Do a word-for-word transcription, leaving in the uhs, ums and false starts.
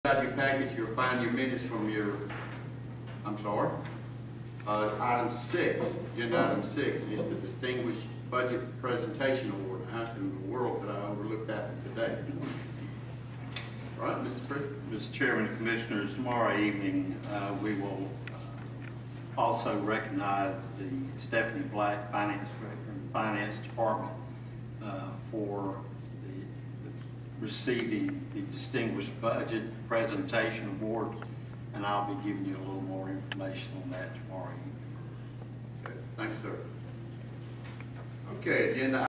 Inside your package, you'll find your minutes from your, I'm sorry, uh, item six, agenda item six, is the Distinguished Budget Presentation Award. How in the world did I overlook that today? All right, Mister President. Mister Chairman and Commissioners, tomorrow evening uh, we will uh, also recognize the Stephanie Black Finance Director in the Finance Department uh, for the, receiving the Distinguished Budget Presentation Award, and I'll be giving you a little more information on that tomorrow evening. Okay, thanks, sir. Okay, agenda